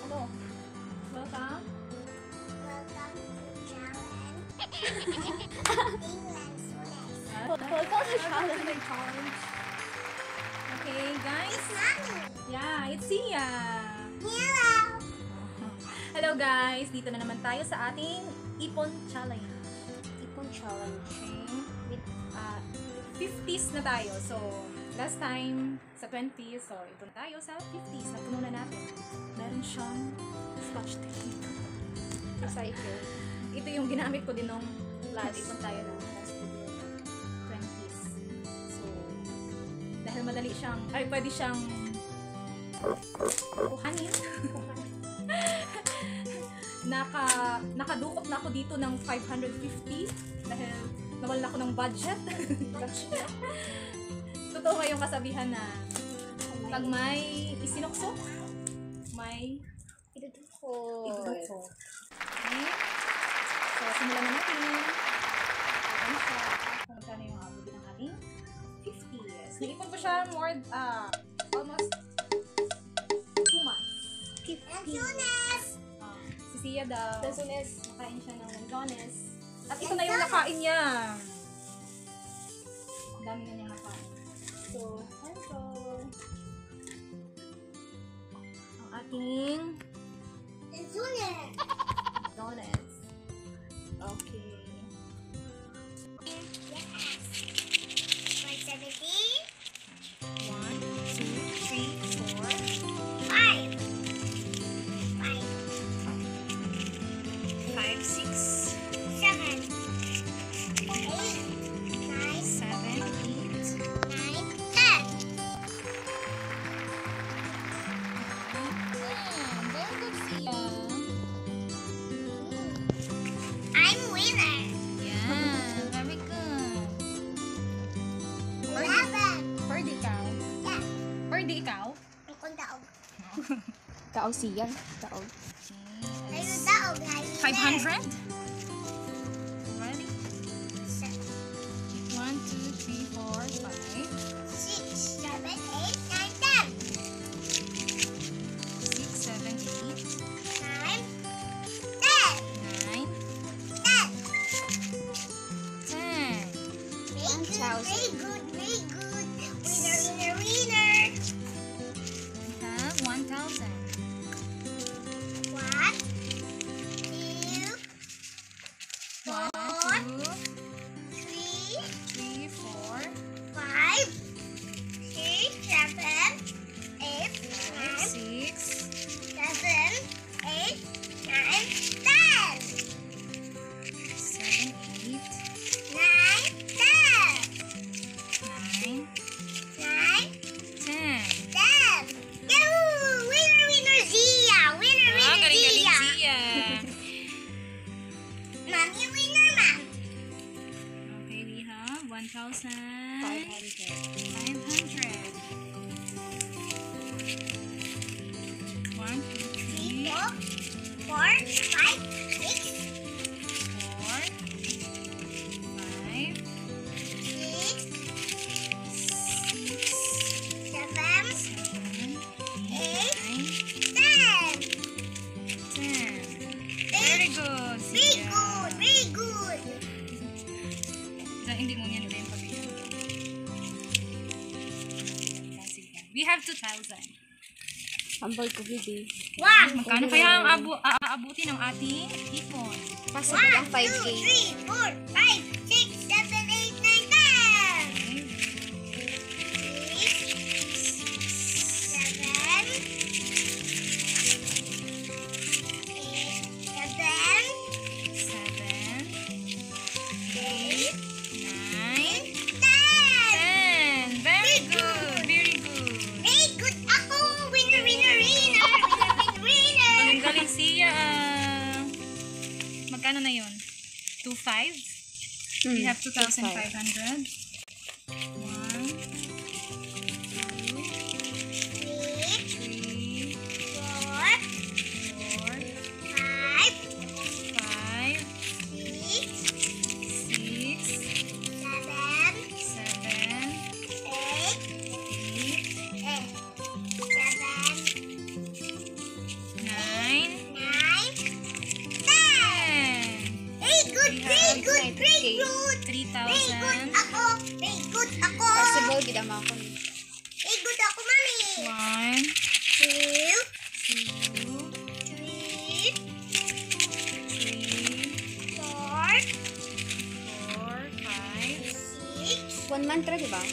Hello. Welcome. Welcome to challenge. Welcome to challenge. Okay, guys. It's mommy. Yeah, it's Sia. Hello. Hello guys, dito na naman tayo sa ating Ipon Challenge. Ipon challenge. Okay. With 50s na tayo. So, last time sa 20s, so ipon tayo sa 50s. Napuno na natin. Meron siyang scotch tape. Recycle. Ito yung ginamit ko din nung last ipon tayo ng last 20s. So, dahil madali siyang, pwede siyang kuhanin. Nakadukot na ako dito ng 550 dahil nawalan ako ng budget. Totoo nga yung kasabihan na pag may isinuksok, may idudukot. Okay? So, simulan na natin. Ayan siya. Kung magkano yung abot ng ating 50s. Nag-ipon ko siya almost 2 months. Lanzones. Si Sia daw. Lanzones. Nakain siya ng lanzones. At ito na yung nakain niya. Ang dami na niya nakain. So, ito. Ang ating Lanzones. donuts. Okay. Yes. 170. 1, 2, 3, 4. 5. 5, 6, 7. 8. 9. 7, 8. 9. 10. Very good, Sia. I'm winner. Yeah, very good. 11. Per di ikaw? Yeah. Per di ikaw? Ikon daog. Kaog siyan. Kaog. Kayo daog. 500? Ready? 1, 2, 3, 4, 5. 6, 7, 8, 9, 10. 6, 7, 8, 9, 10. 9, 10. 10. Very good, 1,000. very good, very good. Winner, winner, winner. We have 1,000. 1, 2, 1, 2, 3, 3, 4, 5, 6, 7, 8, 5, 6, 9, 7, 8, 9, 10. 7, 8, 9, 10. 9, 9, 10. 10. Yahoo! Winner, winner, Zia! Winner, winner, Galing-galing Zia! siya. Mommy, winner, ma'am. Okay, we have 1,500. 1, 2, 3, 4, 5, 6, 4, 5, 6, 7, 7, 8, 9, 10. 10. Very good. Very Sia. good, very good. Hindi mo yan iba yung pabili. We have 2,000. Ambal ko, baby. One, Magkano kaya ang aabuti ng ating ipon? Possible ang 1, 2, 5K. 3, 4, 5, 6, 7, 8, 9, 10. 5, 6, 7, 8, 9, 10. Very good. Very good. Very good ako. Winner, winner, winner. Winner, winner, winner. Galing-galing siya. Magkano na yun? 2,500? We have 2,500. 1, 2, 3, 4, 5, 6, 7, 8, 9, good ako. Possible, gid ama ko. Very good ako, mami. 1, 2, 2, 3, 3, 4, 4, 5, 6, 1 mantra, di ba?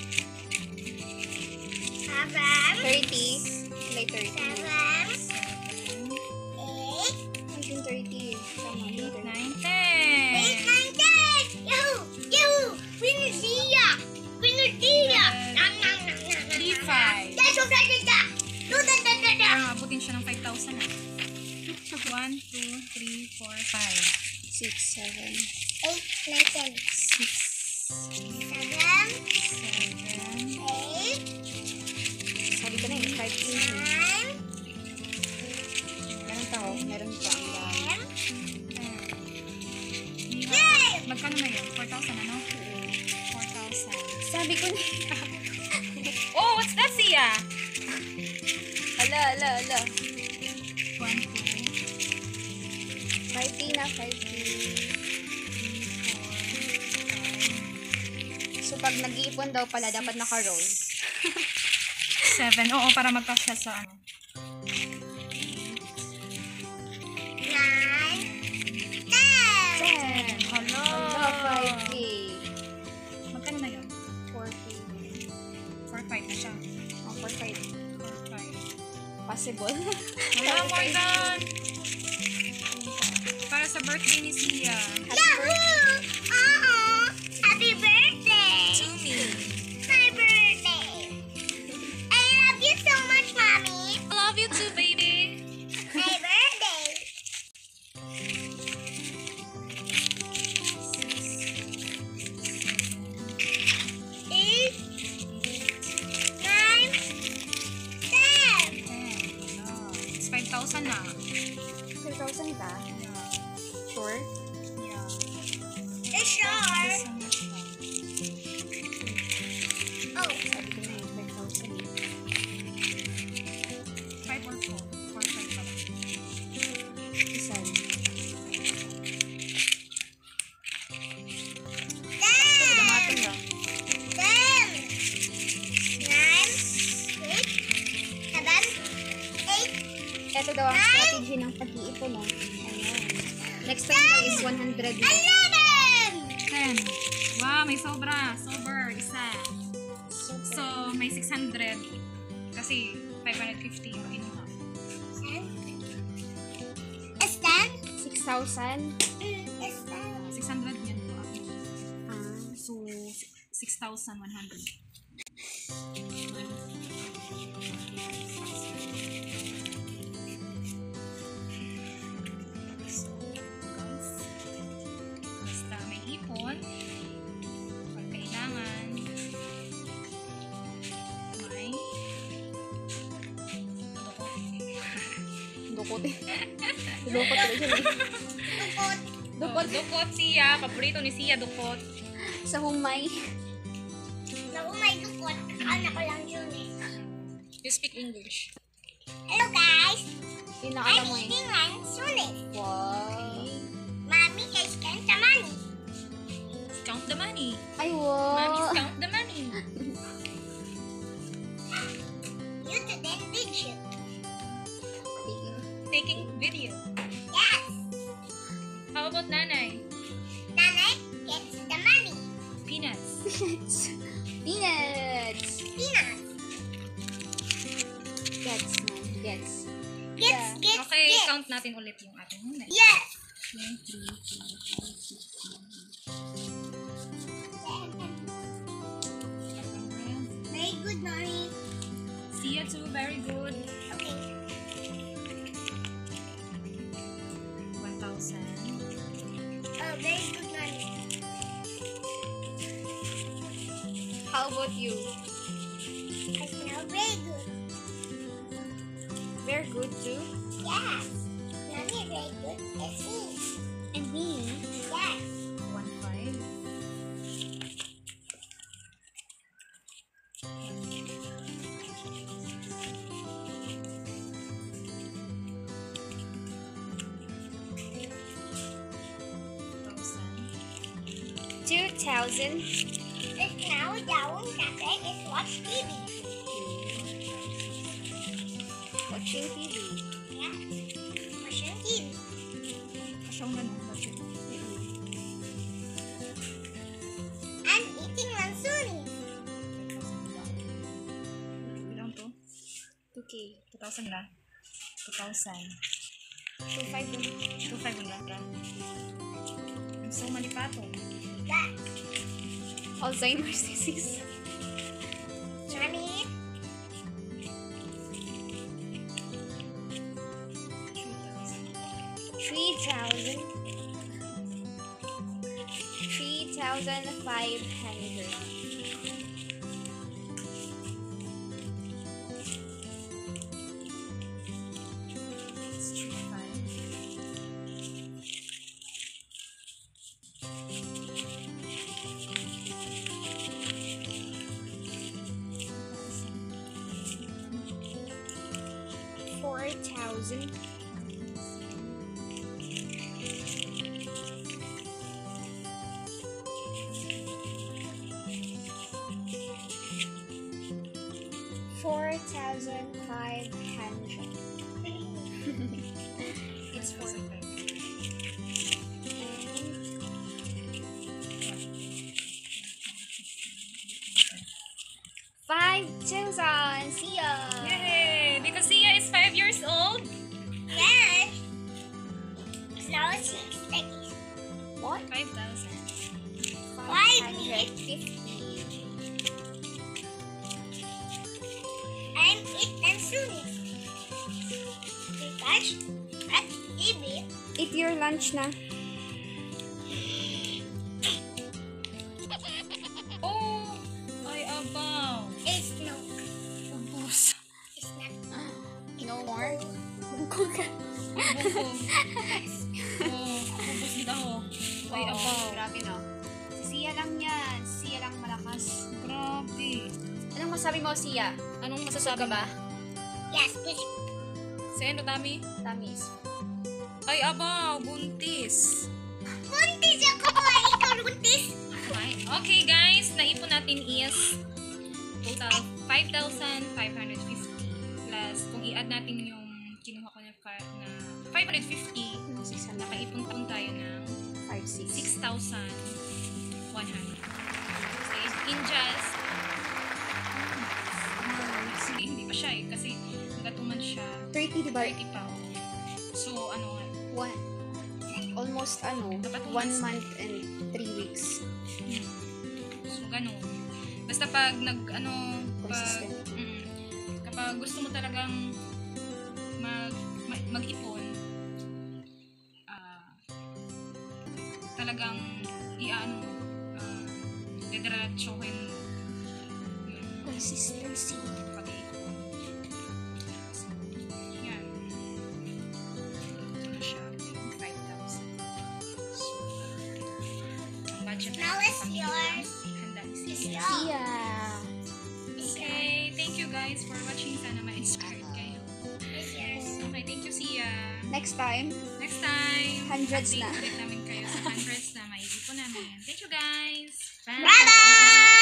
7, 30. Like 30. 7, 8, 1930. Tama, 8, 8, 9, 8, 10. 9, 10. Yahoo! Yahoo! Winner Zia! Winner Zia! Nang, nang, nang, nang, nang, 3, nang. 5. That's what I did that. Do that, that, that, that. Ah, abutin siya ng 5,000 na. 1, 2, 3, 4, 5. 6, 7. 8, 9, 10. 6, 7, 7, 8, Sabi ko na eh, 5 in. 9, Meron tao, meron pa. Ang dami. 10. Yay! Magkano na yun? 4,000 ano? 4,000. Sabi ko na. Oh, what's that, Sia? Ala. 1, 2, 5K na, 5K. 3, 4, 5, So, pag nag-iipon daw pala, dapat naka-roll. 7. Oo, para magkasya sa ano. 9, 10. 10. Hello. Ala, 5K. Magkano na yun? 4K. 4, 5 na siya. Oh, 4-5. 4, 5. Possible. Wala, more than. Para sa birthday ni Sia. Yahoo! Happy birthday! To me. My birthday! I love you so much, Mommy! I love you too, baby. My birthday! Eight, 9, 10. 10. It's 5,000 na. 3,000 ka? Yeah. Sure? Yeah. The sure. So much na. Oh, Sabi ko na eh, 5,000 eh. 5 or 4? 4, 5 pala. Isan. 10. Damatin ka. 10, 9, 8, 7, 8, Ito daw ang strategy ng pag-iipon mo. Ayan. Next time mo is 100 na. 11. 10. Wow, may sobra. Sober. Isa. So, may 600. Kasi 550 yung kinuha. Is that? 6,000. Is that? 600 yan po ako. Ah. So, 6,100. So, guys, basta may ipon, pag kailangan, may Dukot eh. Dukot ulit yun eh. Dukot. dukot. Dukot siya. Paborito ni Sia, dukot. Sa humay. Naku, may dukot. Anak ko lang yun eh. You speak English. Hello guys. Yun na I'm alam mo eh. eating Lansunis. Wow. Mommy is spend the money. Count the money. Ay, Mommy's wow. count the money. You didn't did you? Taking video. Yes. How about nanay? Nanay gets the money. Peanuts. Peanuts. Peanuts. Gets man. Gets. Gets. Okay, Gets. count natin ulit yung ating nanay. Yes. 2, 3, 4, 5, 6, 7. Very good, mommy. See you too, very good. Okay. 1,000. Oh, very good, mommy. How about you? I smell very good. Very good too. Yes. Mommy very good. It's me. And me. Yes. 1,500. $2,000. It's me. now down cafe is watch TV. Watching TV. Yeah. Watching TV. Kasyang ganun. Bakit? I'm eating mansuni. Ilang to? 2K. 2,000 na? 2,000. 2,500. 2,500 na? I'm so malipato. That. Alzheimer's disease. Johnny. 3,000. 3,500. Let's try 5. $4,000. $4,500. It's 4. $5,000. See ya. Yay! Because Sia is 5 years old. Yes. Now it's 6. What? 5,000. 550. I'm eat mansuni. Because that's TV. Eat your lunch na. Oh! Ay, abaw. It's no. Ubus. It's not. No more? Bukog. Oh, ubus din ako. Ay, abaw. Grabe no. Si Sia lang yan. Si Sia lang malakas. Grabe. Anong masabi mo, Sia? Anong Ka masasabi ba? Yes, please. Sino, Tami? Tamis. Ay, abaw. Buntis. Buntis ako. Ikaw buntis. Okay, guys. Naipon natin is total 5,550 plus kung i-add natin yung kinuha ko na 550, nakaipon po tayo ng 5,600. 6,100. Okay, in just hindi pa siya eh, kasi nagatuman siya 30, diba? 30 pa. So, ano nga, Almost Dapat 1 month and 3 weeks. so ganun. Basta pag Consistent. kapag gusto mo talagang mag-ipon, talagang didiretsuhin mo yung Consistency. pag-iipon. Yan. Ito na siya. 5,000. So, ang budget Now natin it's pang- yours. handa is It's yours. yours. Sia. Okay, thank you guys for watching. Sana ma-inspired kayo. It's yours. Okay, thank you, Sia. Next time, Next time, Hundreds update na. ulit namin kayo sa hundreds na maiipon namin. Thank you, guys. Bye! Bye-bye!